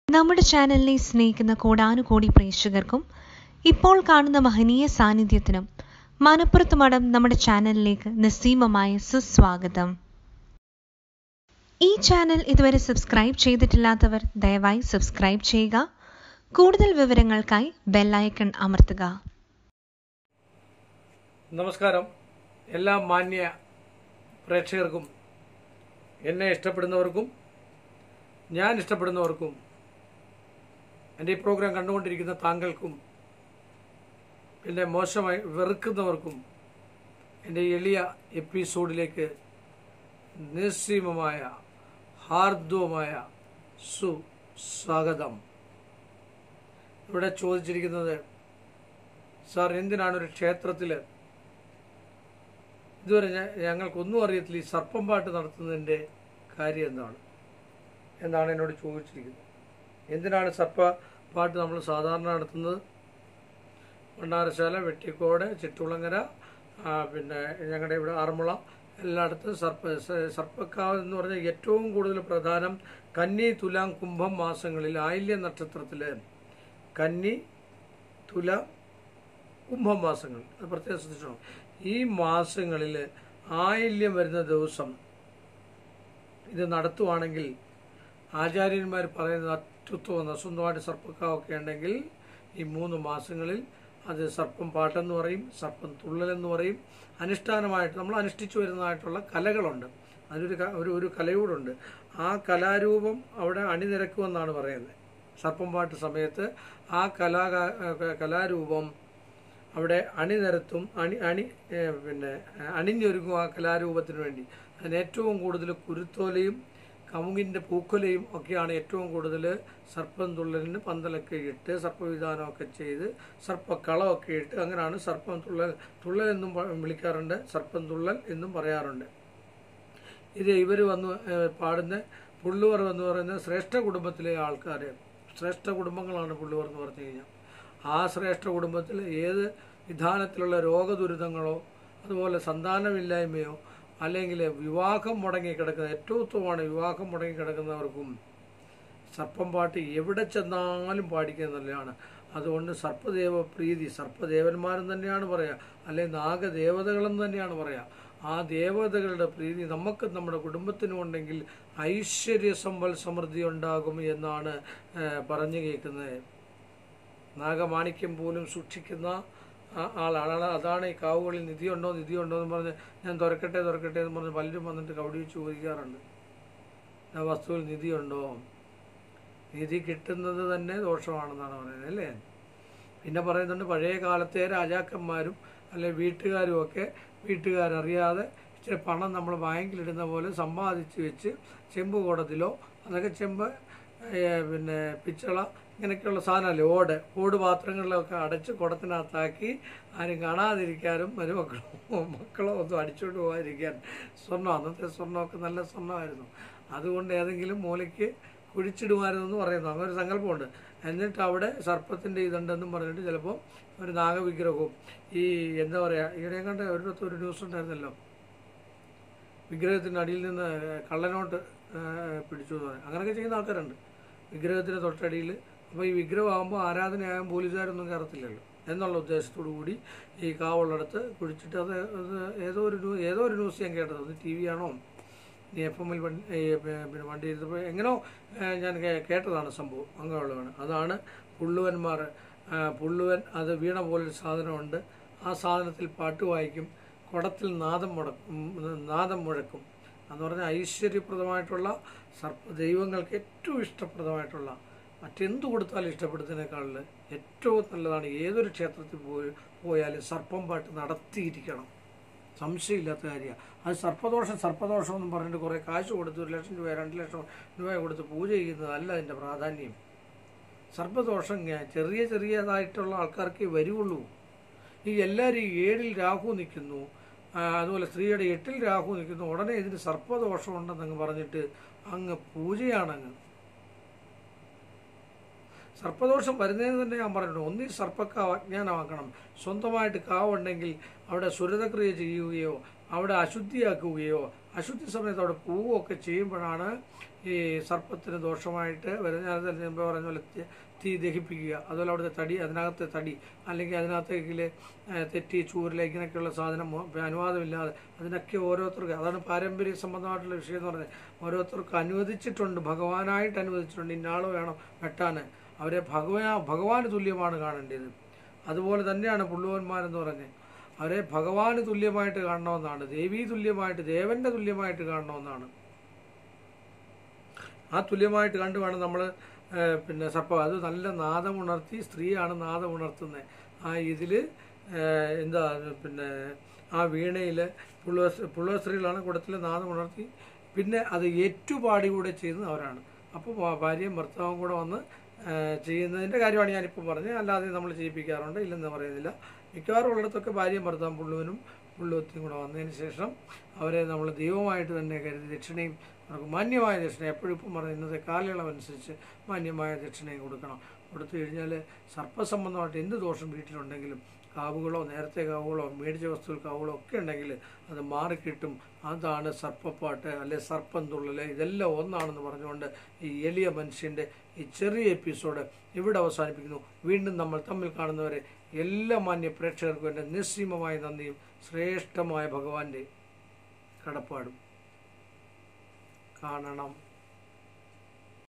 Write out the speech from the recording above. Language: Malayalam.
നമ്മുടെ ചാനലിനെ സ്നേഹിക്കുന്ന കോടാനുകോടി പ്രേക്ഷകർക്കും ഇപ്പോൾ കാണുന്ന മഹനീയ സാന്നിധ്യത്തിനും മനപ്പുറത്ത് മഠം നമ്മുടെ ചാനലിലേക്ക് നിസ്സീമമായ സുസ്വാഗതം. ഈ ചാനൽ ഇതുവരെ സബ്സ്ക്രൈബ് ചെയ്തിട്ടില്ലാത്തവർ ദയവായി സബ്സ്ക്രൈബ് ചെയ്യുക. കൂടുതൽ വിവരങ്ങൾക്കായി ബെല്ലൈക്കൺ അമർത്തുക. നമസ്കാരം. എല്ലാ മാന്യ പ്രേക്ഷകർക്കും, എന്നെ ഇഷ്ടപ്പെടുന്നവർക്കും ഞാൻ ഇഷ്ടപ്പെടുന്നവർക്കും, എൻ്റെ ഈ പ്രോഗ്രാം കണ്ടുകൊണ്ടിരിക്കുന്ന താങ്കൾക്കും, പിന്നെ മോശമായി വെറുക്കുന്നവർക്കും എൻ്റെ എളിയ എപ്പിസോഡിലേക്ക് നിസ്സീമമായ ഹാർദവമായ സുസ്വാഗതം. ഇവിടെ ചോദിച്ചിരിക്കുന്നത്, സാർ എന്തിനാണ് ഒരു ക്ഷേത്രത്തിൽ ഇതുവരെ ഞങ്ങൾക്കൊന്നും അറിയത്തില്ല, ഈ സർപ്പം പാട്ട് നടത്തുന്നതിൻ്റെ കാര്യം എന്നാണ് എന്നോട് ചോദിച്ചിരിക്കുന്നത്. എന്തിനാണ് സർപ്പപ്പാട്ട് നമ്മൾ സാധാരണ നടത്തുന്നത്? ഭണ്ഡാരശാല, വെട്ടിക്കോട്, ചിറ്റുളങ്ങര, പിന്നെ ഞങ്ങളുടെ ഇവിടെ ആറന്മുള, എല്ലായിടത്തും സർപ്പക്കാവ് എന്ന് പറഞ്ഞാൽ ഏറ്റവും കൂടുതൽ പ്രധാനം കന്നി, തുലാം, കുംഭം മാസങ്ങളിൽ ആയില്യ നക്ഷത്രത്തിൽ കന്നി, തുലാം, കുംഭം മാസങ്ങൾ അത് പ്രത്യേകം ശ്രദ്ധിച്ചോ. ഈ മാസങ്ങളിൽ ആയില്യം വരുന്ന ദിവസം ഇത് നടത്തുവാണെങ്കിൽ ആചാര്യന്മാർ പറയുന്നത് അത്യുത്തമം. സ്വന്തമായിട്ട് സർപ്പക്കാവൊക്കെ ഉണ്ടെങ്കിൽ ഈ 3 മാസങ്ങളിൽ അത് സർപ്പം പാട്ടെന്ന് പറയും, സർപ്പം തുള്ളലെന്ന് പറയും. അനുഷ്ഠാനമായിട്ട് നമ്മൾ അനുഷ്ഠിച്ചു വരുന്നതായിട്ടുള്ള കലകളുണ്ട്. അതിനൊരു കലയൂടുണ്ട്. ആ കലാരൂപം അവിടെ അണിനിരക്കുമെന്നാണ് പറയുന്നത്. സർപ്പം പാട്ട് സമയത്ത് ആ കലാരൂപം അവിടെ അണിനിരത്തും, അണിഞ്ഞൊരുങ്ങും ആ കലാരൂപത്തിന് വേണ്ടി. അതിന് ഏറ്റവും കൂടുതൽ കുരുത്തോലയും കമുങ്ങിൻ്റെ പൂക്കൊലയും ഒക്കെയാണ് ഏറ്റവും കൂടുതൽ. സർപ്പം തുള്ളലിന് പന്തലൊക്കെ ഇട്ട് സർപ്പവിധാനമൊക്കെ ചെയ്ത് സർപ്പക്കളമൊക്കെ ഇട്ട് അങ്ങനെയാണ് സർപ്പം തുള്ളൽ എന്നും വിളിക്കാറുണ്ട്, സർപ്പം തുള്ളൽ എന്നും പറയാറുണ്ട്. ഇത് ഇവർ വന്ന് പാടുന്ന പുള്ളുവർ എന്ന് പറയുന്ന ശ്രേഷ്ഠ കുടുംബത്തിലെ ആൾക്കാർ, ശ്രേഷ്ഠ കുടുംബങ്ങളാണ് പുള്ളുവർ എന്ന് പറഞ്ഞു കഴിഞ്ഞാൽ. ആ ശ്രേഷ്ഠ കുടുംബത്തിൽ ഏത് വിധാനത്തിലുള്ള രോഗദുരിതങ്ങളോ അതുപോലെ സന്താനമില്ലായ്മയോ അല്ലെങ്കിൽ വിവാഹം മുടങ്ങി കിടക്കുന്ന, ഏറ്റവും ഉത്തമമാണ് വിവാഹം മുടങ്ങി കിടക്കുന്നവർക്കും സർപ്പം പാട്ട് എവിടെ ചെന്നാലും പാടിക്കുന്നതാണ്. അതുകൊണ്ട് സർപ്പദേവ പ്രീതി, സർപ്പദേവന്മാരും തന്നെയാണ് പറയുക, അല്ലെങ്കിൽ നാഗദേവതകളെന്ന് തന്നെയാണ് പറയുക. ആ ദേവതകളുടെ പ്രീതി നമുക്ക് നമ്മുടെ കുടുംബത്തിനും ഉണ്ടെങ്കിൽ ഐശ്വര്യ സമ്പൽ സമൃദ്ധി ഉണ്ടാകും എന്നാണ് പറഞ്ഞു കേൾക്കുന്നത്. നാഗമാണിക്യം പോലും സൂക്ഷിക്കുന്ന ആളാണ്. അതാണ് ഈ കാവുകളിൽ നിധിയുണ്ടോ എന്ന് പറഞ്ഞ് ഞാൻ തുറക്കട്ടെ എന്ന് പറഞ്ഞ് പലരും വന്നിട്ട് കവടി വെച്ച് ചോദിക്കാറുണ്ട്, ആ വസ്തുവിൽ നിധിയുണ്ടോ? നിധി കിട്ടുന്നത് തന്നെ ദോഷമാണെന്നാണ് പറയുന്നത്, അല്ലേ? പിന്നെ പറയുന്നുണ്ട്, പഴയ കാലത്തെ രാജാക്കന്മാരും അല്ലെ വീട്ടുകാരും ഒക്കെ വീട്ടുകാരറിയാതെ ഇച്ചിരി പണം നമ്മൾ ബാങ്കിലിടുന്ന പോലെ സമ്പാദിച്ച് വെച്ച് ചെമ്പ് കുടത്തിലോ, അതൊക്കെ ചെമ്പ് പിന്നെ പിച്ചള ഇങ്ങനെയൊക്കെയുള്ള സാധനമല്ലേ, ഓട് പാത്രങ്ങളിലൊക്കെ അടച്ച് കുടത്തിനകത്താക്കി ആരും കാണാതിരിക്കാനും മക്കളോ ഒന്നും അടിച്ചുകൊണ്ട് പോകാതിരിക്കാൻ സ്വർണ്ണം, അന്നത്തെ സ്വർണ്ണമൊക്കെ നല്ല സ്വർണ്ണമായിരുന്നു, അതുകൊണ്ട് ഏതെങ്കിലും മൂലയ്ക്ക് കുഴിച്ചിടുമായിരുന്നെന്ന് പറയുന്നു. അങ്ങനെ ഒരു സങ്കല്പമുണ്ട്. എന്നിട്ട് അവിടെ സർപ്പത്തിൻ്റെ ഇതുണ്ടെന്നും പറഞ്ഞിട്ട് ചിലപ്പോൾ ഒരു നാഗവിഗ്രഹവും ഈ എന്താ പറയുക, ഇവിടെ കണ്ട ഒരു ന്യൂസ് ഉണ്ടായിരുന്നല്ലോ, വിഗ്രഹത്തിൻ്റെ അടിയിൽ നിന്ന് കള്ളനോട്ട് പിടിച്ചു എന്ന് പറയും. അങ്ങനെയൊക്കെ ചെയ്യുന്ന ആൾക്കാരുണ്ട് വിഗ്രഹത്തിൻ്റെ തൊട്ടടിയിൽ. അപ്പോൾ ഈ വിഗ്രഹമാകുമ്പോൾ ആരാധനയാകും, പോലീസുകാരൊന്നും കയറത്തില്ലല്ലോ എന്നുള്ള ഉദ്ദേശത്തോടു കൂടി ഈ കാവുള്ളിടത്ത് കുഴിച്ചിട്ട് അത് ഏതോ ഒരു ന്യൂസ് ഞാൻ കേട്ടത്, അത് TV ആണോ ഇനി FM-ൽ പിന്നെ വണ്ടി ചെയ്തപ്പോൾ എങ്ങനെയോ ഞാൻ കേട്ടതാണ് സംഭവം. അങ്ങനെയുള്ളതാണ്. അതാണ് പുള്ളുവന്മാർ. പുള്ളുവൻ അത് വീണ പോലൊരു സാധനമുണ്ട്. ആ സാധനത്തിൽ പാട്ട് വായിക്കും, കുടത്തിൽ നാദം മുഴക്കും എന്ന് പറഞ്ഞാൽ ഐശ്വര്യപ്രദമായിട്ടുള്ള ദൈവങ്ങൾക്ക് ഏറ്റവും ഇഷ്ടപ്രദമായിട്ടുള്ള, മറ്റെന്തു കൊടുത്താലും ഇഷ്ടപ്പെടുന്നതിനേക്കാളിൽ ഏറ്റവും നല്ലതാണ്. ഏതൊരു ക്ഷേത്രത്തിൽ പോയാലും സർപ്പം പാട്ട് നടത്തിയിരിക്കണം, സംശയമില്ലാത്ത കാര്യമാണ്. അത് സർപ്പദോഷം എന്നും പറഞ്ഞിട്ട് കുറേ കാശ് കൊടുത്ത് 1 ലക്ഷം രൂപ 2 ലക്ഷം രൂപ കൊടുത്ത് പൂജ ചെയ്യുന്നതല്ല അതിൻ്റെ പ്രാധാന്യം. സർപ്പദോഷം ചെറിയതായിട്ടുള്ള ആൾക്കാർക്കേ വരുള്ളൂ. ഈ എല്ലാവരും 7-ൽ രാഹു നിൽക്കുന്നു, അതുപോലെ സ്ത്രീയുടെ 8-ൽ രാഹു നിൽക്കുന്നു, ഉടനെ ഇതിന് സർപ്പദോഷം ഉണ്ടെന്നങ്ങ് പറഞ്ഞിട്ട് അങ്ങ് പൂജയാണങ്ങ്. സർപ്പദോഷം വരുന്നതിന് തന്നെ ഞാൻ പറഞ്ഞിട്ടുണ്ട്, ഒന്നിൽ സർപ്പക്കാവ് അജ്ഞാനമാക്കണം. സ്വന്തമായിട്ട് കാവുണ്ടെങ്കിൽ അവിടെ സുരതക്രിയ ചെയ്യുകയോ അവിടെ അശുദ്ധിയാക്കുകയോ അശുദ്ധി സമയത്ത് അവിടെ പോവുകയൊക്കെ ചെയ്യുമ്പോഴാണ് ഈ സർപ്പത്തിന് ദോഷമായിട്ട് വരുന്ന. ഞാൻ മുമ്പ് പറഞ്ഞ പോലെ തീ ദഹിപ്പിക്കുക, അതുപോലെ അവിടുത്തെ തടി, അതിനകത്തെ തടി അല്ലെങ്കിൽ അതിനകത്തേക്കിൽ തെറ്റി ചൂരില ഇങ്ങനെയൊക്കെയുള്ള സാധനം അനുവാദമില്ലാതെ അതിനൊക്കെ ഓരോരുത്തർക്ക്, അതാണ് പാരമ്പര്യ സംബന്ധമായിട്ടുള്ള വിഷയം എന്ന് പറഞ്ഞത്. ഓരോരുത്തർക്ക് അനുവദിച്ചിട്ടുണ്ട്, ഭഗവാനായിട്ട് അനുവദിച്ചിട്ടുണ്ട്, ഇന്നാള് വേണം വെട്ടാൻ. അവരെ ഭഗവാന് തുല്യമാണ് കാണേണ്ടത്. അതുപോലെ തന്നെയാണ് പുള്ളുവന്മാരെന്ന് പറഞ്ഞ് അവരെ ഭഗവാന് തുല്യമായിട്ട് കാണണമെന്നാണ്, ദേവീ തുല്യമായിട്ട്, ദേവന്റെ തുല്യമായിട്ട് കാണണമെന്നാണ്. ആ തുല്യമായിട്ട് കണ്ടു വേണം നമ്മൾ പിന്നെ സർപ്പം. അത് നല്ല നാദമുണർത്തി, സ്ത്രീയാണ് നാദമുണർത്തുന്നത്. ആ ഇതിൽ എന്താ പിന്നെ ആ വീണയിൽ പുള്ളുവ സ്ത്രീകളാണ് കൂടത്തിൽ നാദമുണർത്തി, പിന്നെ അത് ഏറ്റുപാടി കൂടെ ചെയ്യുന്നത് അവരാണ്. അപ്പോൾ ഭാര്യയും ഭർത്താവും കൂടെ വന്ന് ചെയ്യുന്നതിൻ്റെ കാര്യമാണ് ഞാനിപ്പോൾ പറഞ്ഞത്. അല്ലാതെ നമ്മൾ ചെയ്യിപ്പിക്കാറുണ്ട്, ഇല്ലെന്ന് പറയുന്നില്ല. മിക്കവാറും ഉള്ളിടത്തൊക്കെ ഭാര്യയും ഭർത്താവും പുള്ളുവനും പുള്ളുവത്തിയും കൂടെ വന്നതിന് ശേഷം അവരെ നമ്മൾ ദൈവമായിട്ട് തന്നെ കരുതി ദക്ഷിണയും അവർക്ക് മാന്യമായ ദക്ഷിണ, എപ്പോഴും ഇപ്പം പറഞ്ഞ ഇന്നത്തെ കാലയളവനുസരിച്ച് മാന്യമായ ദക്ഷിണയും കൊടുക്കണം. കൊടുത്തു കഴിഞ്ഞാൽ സർപ്പസംബന്ധമായിട്ട് എന്ത് ദോഷം വീട്ടിലുണ്ടെങ്കിലും കാവുകളോ നേരത്തെ കാവുകളോ മേടിച്ച വസ്തുക്കൾ കാവുകളോ ഒക്കെ ഉണ്ടെങ്കിൽ അത് മാറിക്കിട്ടും. അതാണ് സർപ്പപ്പാട്ട് അല്ലെ സർപ്പം തുള്ളല്, ഇതെല്ലാം ഒന്നാണെന്ന് പറഞ്ഞുകൊണ്ട് ഈ എളിയ മനുഷ്യൻ്റെ ഈ ചെറിയ എപ്പിസോഡ് ഇവിടെ അവസാനിപ്പിക്കുന്നു. വീണ്ടും നമ്മൾ തമ്മിൽ കാണുന്നവരെ എല്ലാ മാന്യ പ്രേക്ഷകർക്കും എൻ്റെ നിസ്സീമമായ നന്ദിയും ശ്രേഷ്ഠമായ ഭഗവാന്റെ കടപ്പാടും. കാണണം.